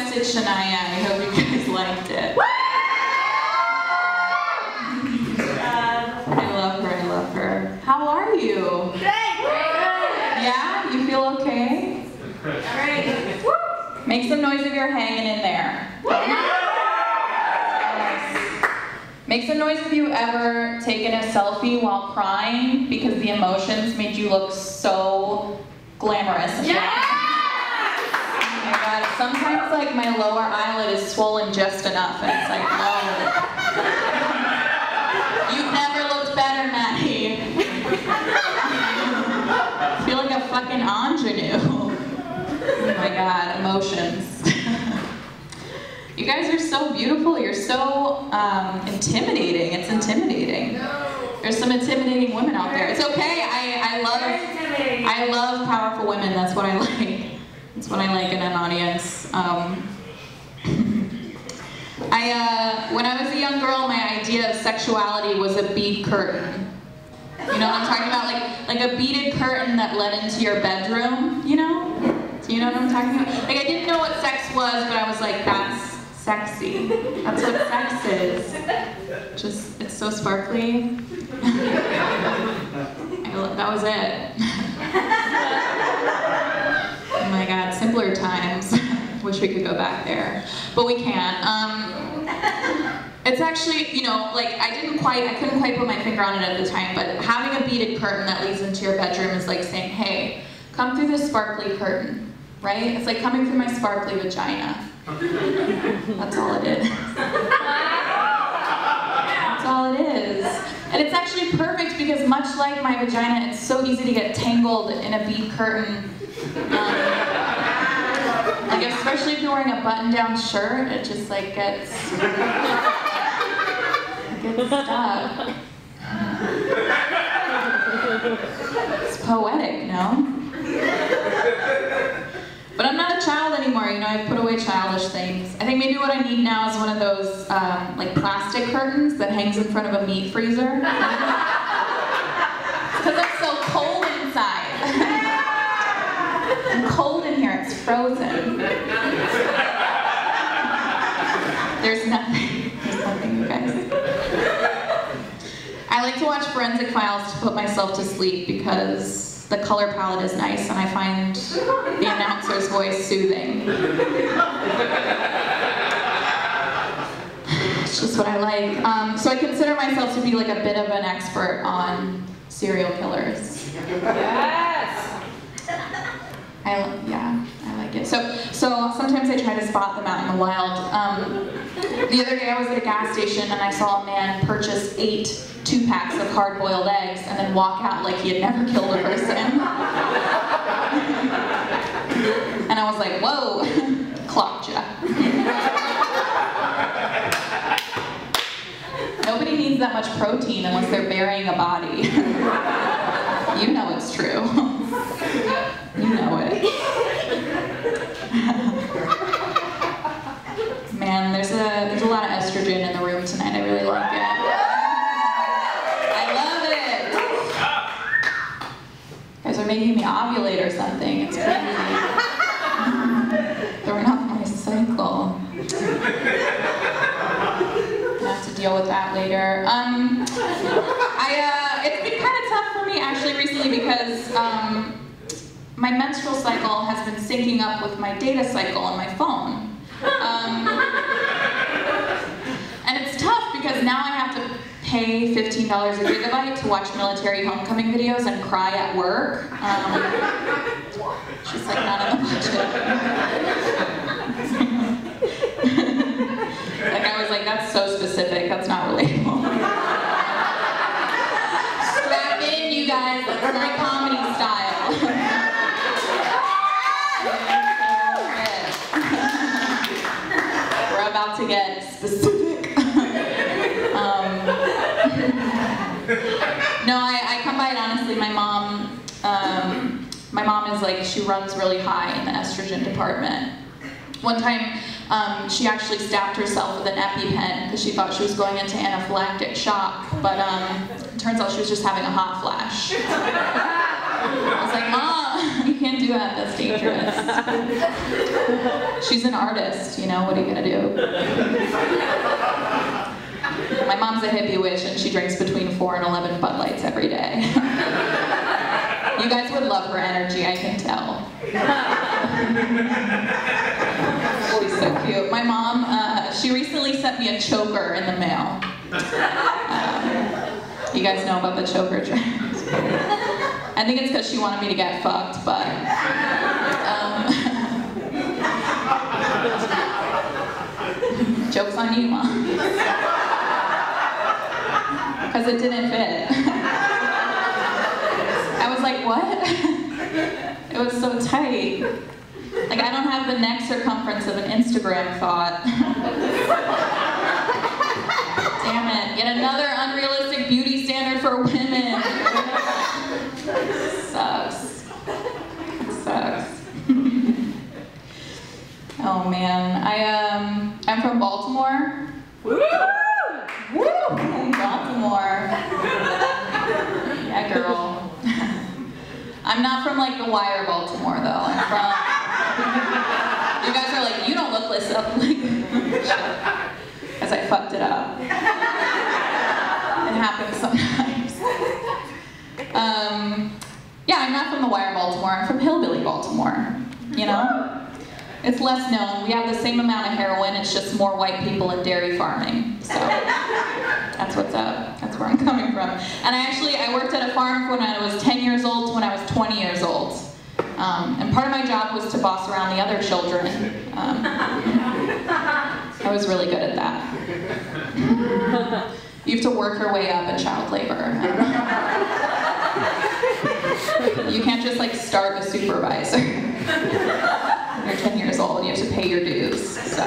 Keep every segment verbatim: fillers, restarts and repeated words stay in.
Twisted Shania. I hope you guys liked it. I love her, I love her. How are you? Great! Yeah? You feel okay? Great! Make some noise if you're hanging in there. Make some noise if you've ever taken a selfie while crying because the emotions made you look so glamorous. Yeah! Oh my God, sometimes like my lower eyelid is swollen just enough and it's like, no. You've never looked better, Maddie. I feel like a fucking ingenue. Oh my God, emotions. You guys are so beautiful. You're so um, intimidating. It's intimidating. There's some intimidating women out there. It's okay. I, I love I love powerful women. That's what I like. That's what I like in an audience. Um, I uh, when I was a young girl, my idea of sexuality was a bead curtain. You know what I'm talking about? Like like a beaded curtain that led into your bedroom. You know? Do you know what I'm talking about? Like I didn't know what sex was, but I was like, that's sexy. That's what sex is. Just, it's so sparkly. I, that was it. Oh my God, simpler times. Wish we could go back there, but we can't. Um, it's actually, you know, like I didn't quite, I couldn't quite put my finger on it at the time, but having a beaded curtain that leads into your bedroom is like saying, hey, come through this sparkly curtain, right? It's like coming through my sparkly vagina. That's all it is. That's all it is. And it's actually perfect because much like my vagina, it's so easy to get tangled in a bead curtain. Um, like especially if you're wearing a button-down shirt, it just like gets, it gets stuck. It's poetic, no? But I'm not a child anymore, you know, I've put away childish things. I think maybe what I need now is one of those, um, like, plastic curtains that hangs in front of a meat freezer. Because I'm so cold inside. I'm cold in here, it's frozen. There's nothing, there's nothing, you guys. I like to watch Forensic Files to put myself to sleep because the color palette is nice and I find the announcer's voice soothing. It's just what I like. Um, so I consider myself to be like a bit of an expert on serial killers. Yes! I, yeah, I like it. So, so sometimes I try to spot them out in the wild. Um, the other day I was at a gas station and I saw a man purchase eight two-packs of hard-boiled eggs and then walk out like he had never killed a person. And I was like, whoa, clocked ya. Nobody needs that much protein unless they're burying a body. You know it's true. You know it. Man, there's a there's a lot of estrogen in the room tonight. I really like it. I love it. You guys are making me ovulate or something. It's crazy. Throwing off my cycle. I have to deal with that later. Um, I uh, it's been kind of tough for me actually recently because um, my menstrual cycle has been syncing up with my data cycle on my phone. Um, and it's tough because now I have to pay fifteen dollars a gigabyte to watch military homecoming videos and cry at work. Um, it's just like not in the budget. Like I was like, that's so specific, that's not relatable. Strap in, you guys, that's my comedy style. We're about to get specific. um, no, I, I come by it honestly. My mom, um, my mom is like, she runs really high in the estrogen department. One time, um, she actually stabbed herself with an EpiPen because she thought she was going into anaphylactic shock, but um, it turns out she was just having a hot flash. I was like, Mom, you can't do that, that's dangerous. She's an artist, you know, what are you gonna do? My mom's a hippie witch and she drinks between four and eleven Bud Lights every day. You guys would love her energy, I can tell. She's so cute. My mom, uh, she recently sent me a choker in the mail. Um, you guys know about the choker trend. I think it's because she wanted me to get fucked, but... Um, joke's on you, Mom. Because it didn't fit. I was like, what? It was so tight. Like, I don't have the neck circumference of an Instagram thought. Damn it. Yet another unrealistic beauty standard for women. Sucks. Sucks. Oh man. I um I'm from Baltimore. Woo! Woo! Baltimore. Yeah, girl. I'm not from like the Wire, Baltimore though. I'm from. You guys are like, you don't look this up, like, as I fucked it up. It happens sometimes. Um, yeah, I'm not from the Wire, Baltimore. I'm from Hillbilly, Baltimore. You know, it's less known. We have the same amount of heroin. It's just more white people and dairy farming. So that's what's up. That's where I'm coming from. And I actually I worked at a farm when I was ten years old to when I was twenty years old. Um, and part of my job was to boss around the other children. Um, I was really good at that. You have to work your way up in child labor. You can't just like start a supervisor. You're ten years old, you have to pay your dues. So.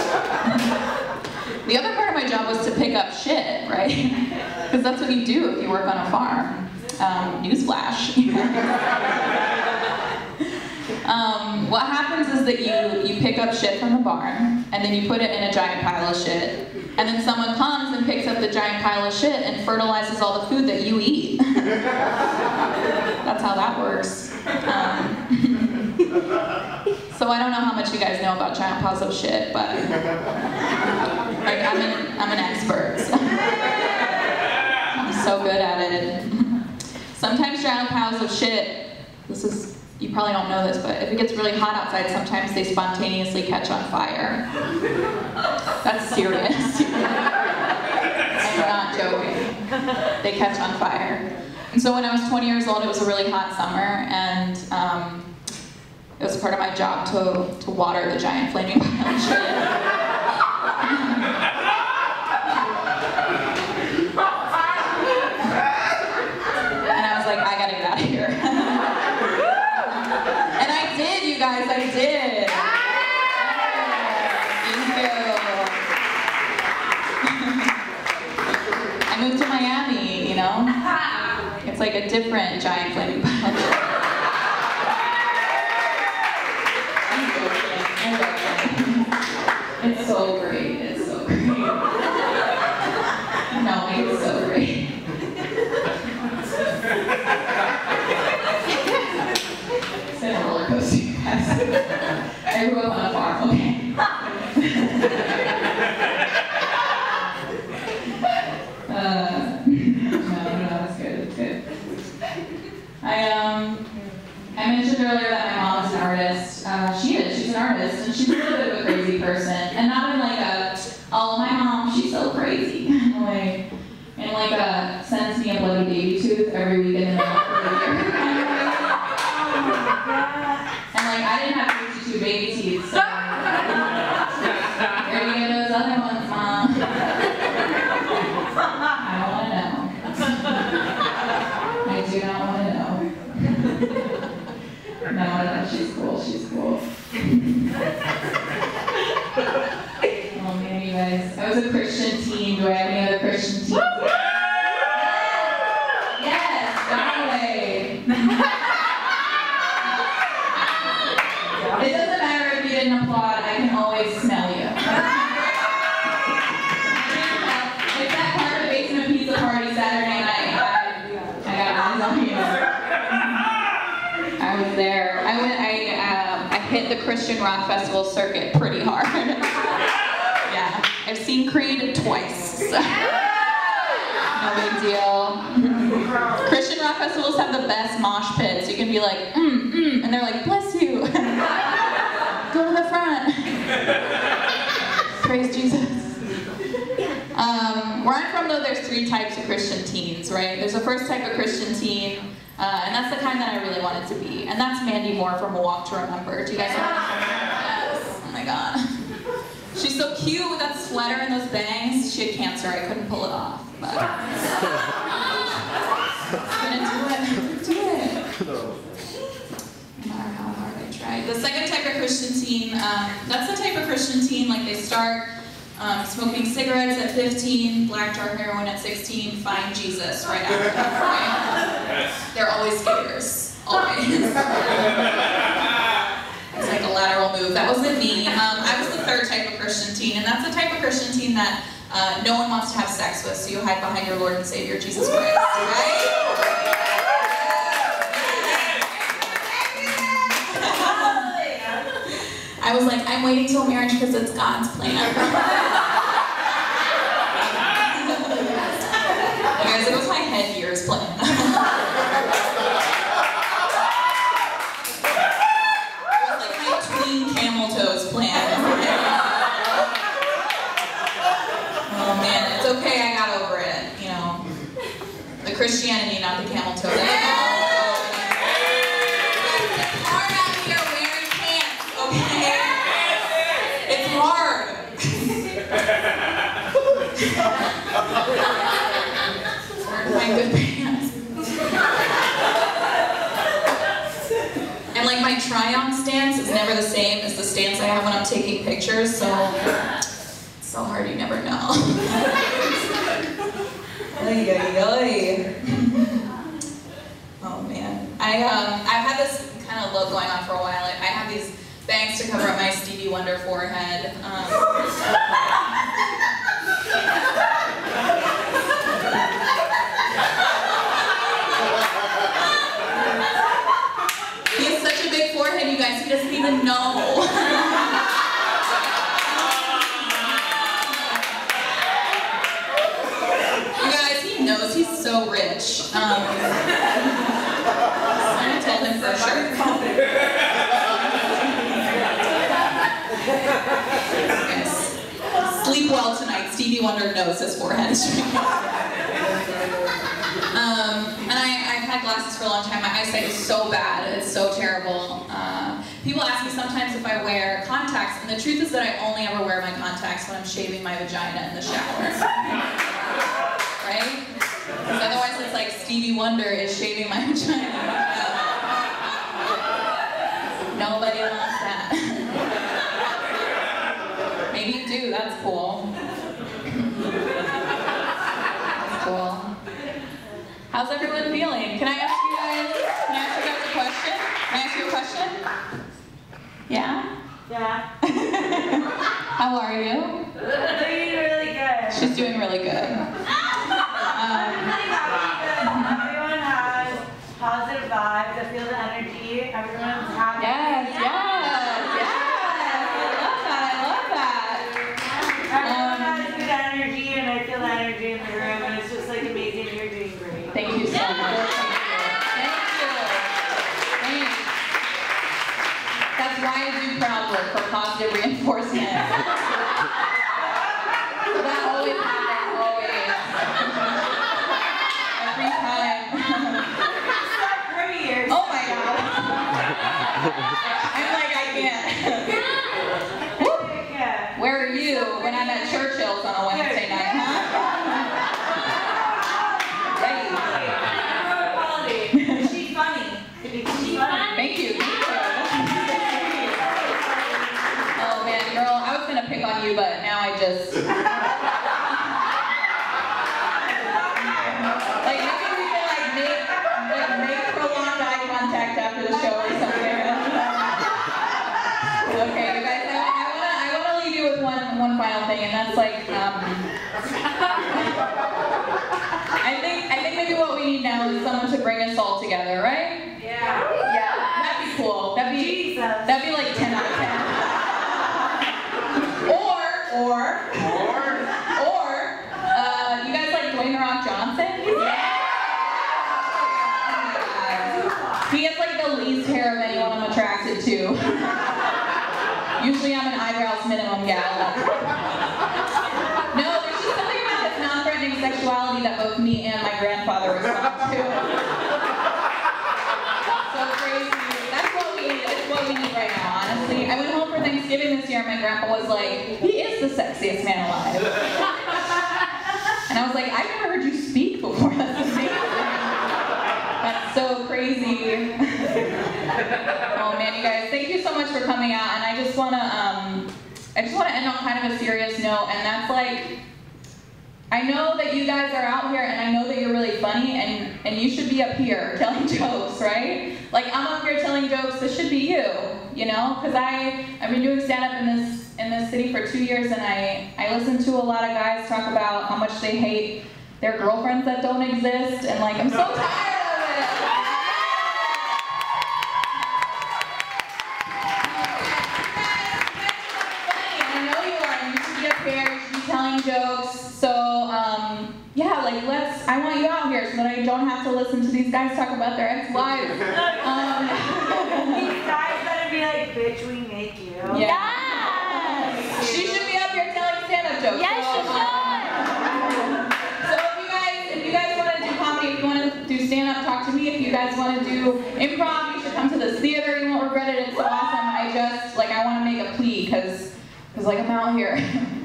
The other part of my job was to pick up shit, right? Because that's what you do if you work on a farm. Um, newsflash. Um, what happens is that you, you pick up shit from the barn, and then you put it in a giant pile of shit, and then someone comes and picks up the giant pile of shit and fertilizes all the food that you eat. That's how that works. Um, so I don't know how much you guys know about giant piles of shit, but like, I'm, an, I'm an expert. So. I'm so good at it. Sometimes giant piles of shit, this is, you probably don't know this, but if it gets really hot outside, sometimes they spontaneously catch on fire. That's serious. I'm not joking. They catch on fire. And so when I was twenty years old, it was a really hot summer, and um, it was part of my job to, to water the giant flaming pile of shit. Guys, I did. Thank you. I moved to Miami, you know? It's like a different giant flaming pile. I'm joking. I'm joking. It's so great. It's so great. No, it's so great. It's been a roller coaster. I grew up on a farm, okay. uh, no, no, that's good, that's good. I, um, I mentioned earlier that my mom is an artist. Uh, she is, she's an artist, and she's a little bit of a crazy person. And not in like a, oh, my mom, she's so crazy. like, in like a, sends me a bloody baby tooth every weekend in the middle of the year. And like, I didn't have fifty-two baby teeth, so where do you get those other ones, Mom? I don't want to know. I do not want to know. No, no, she's cool, she's cool. Oh man, you guys. I was a Christian teen. Do I have any other Christian teens? Yes, Donaway. It doesn't matter if you didn't applaud, I can always smell you. It's that part of the basement pizza party Saturday night. I, I got eyes on you. I was there. I the Christian rock festival circuit pretty hard. Yeah, I've seen Creed twice, so no big deal. Christian rock festivals have the best mosh pits. You can be like, mm, mm, and they're like, bless you. Go to the front. Praise Jesus. Um, where I'm from, though, there's three types of Christian teens, right? There's the first type of Christian teen, uh, and that's the kind that I really wanted to be. And that's Mandy Moore from A Walk to Remember. Do you guys know? Yes. Oh my God. She's so cute with that sweater and those bangs. She had cancer. I couldn't pull it off. But couldn't do it. Couldn't do it. No matter how hard I tried. The second type of Christian teen, um, that's the type of Christian teen, like they start Um, smoking cigarettes at fifteen, black tar heroin at sixteen, find Jesus right after that, right? They're always skaters, always. It's like a lateral move. That wasn't me. Um, I was the third type of Christian teen, and that's the type of Christian teen that uh, no one wants to have sex with, so you hide behind your Lord and Savior, Jesus Christ, right? I was like, I'm waiting till marriage because it's God's plan. Guys, it was my headgear's plan. It was like my tween camel toes plan. Oh man, it's okay, I got over it, you know. The Christianity, not the camel toes. My good pants. And like my try-on stance is never the same as the stance I have when I'm taking pictures, so it's so hard you never know. Oy, oy, oy. Oh man. I um I've had this kind of look going on for a while. Like, I have these bangs to cover up my Stevie Wonder forehead. Um, He has such a big forehead, you guys, he doesn't even know. You guys, he knows, he's so rich. Um, I'm gonna tell him for sure. Yes. Sleep well tonight, Stevie Wonder knows his forehead is shrinking. Um, and I, I've had glasses for a long time. My eyesight is so bad. It's so terrible. Uh, people ask me sometimes if I wear contacts, and the truth is that I only ever wear my contacts when I'm shaving my vagina in the shower. Right? Because otherwise it's like Stevie Wonder is shaving my vagina. Nobody wants that. Maybe you do. That's cool. That's cool. How's everyone feeling? Can I ask you guys, can I ask you guys a question? Can I ask you a question? Yeah? Yeah. How are you? I'm doing really good. She's doing really good. I'm really happy that everyone has positive vibes. I feel the energy. Everyone's happy. Yes, yes, yes. I love that, I love that. Everyone Um, has good energy, and I feel the energy in the room, and it's just like amazing. You're doing great. Thank you so much. Thank you. Thanks. That's why I do crowd work, for positive reinforcement. So that always happens, always. Every time. It's so pretty. Oh my God. I'm like, I can't. Woo. Yeah. Where are you when I'm at Churchill's on a Wednesday night, huh? Is she funny? Is she funny? Thank you. Thank you. Oh man, girl, I was gonna pick on you, but now I just. Like maybe we can like make like make prolonged eye contact after the show or something. Okay, you guys, I, I wanna I wanna leave you with one one final thing, and that's like um. I think I think maybe what we need now is someone to bring us all together, right? Yeah. Yeah, that'd be cool. That'd be Jesus. that'd be like ten out of Or, Or? or, uh, you guys like Dwayne The Rock Johnson? Yeah! He has like the least hair of anyone I'm attracted to. Usually I'm an eyebrows minimum gal. No, there's just something about his non-threatening sexuality that both me and my grandfather respond to. So crazy. That's what we need. That's what we need right now, honestly. I went home for Thanksgiving this year and my grandpa was like, he is the sexiest man alive. And I was like, I've never heard you speak before. That's amazing. That's so crazy. Oh man, you guys, thank you so much for coming out. And I just wanna, um, I just wanna end on kind of a serious note, and that's like, I know that you guys are out here, and I know that you're really funny, and and you should be up here telling jokes, right? Like I'm up here telling jokes. This should be you, you know, because I I've been doing stand up in this in this city for two years, and I I listen to a lot of guys talk about how much they hate their girlfriends that don't exist, and like I'm so tired. Telling jokes, so um, yeah, like let's, I want you out here so that I don't have to listen to these guys talk about their ex-wives. Um, These guys better be like, bitch, we make you. Yeah. Yes! She should be up here telling stand-up jokes. Yes, so, she should! So if you guys, if you guys want to do comedy, if you want to do stand-up, talk to me. If you guys want to do improv, you should come to this theater. You won't regret it. It's so awesome. I just, like, I want to make a plea, because, because like, I'm out here.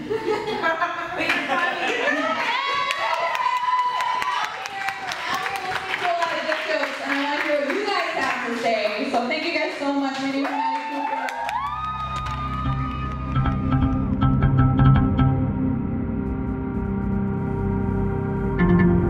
So thank you guys so much. My name is Maddie Cooper.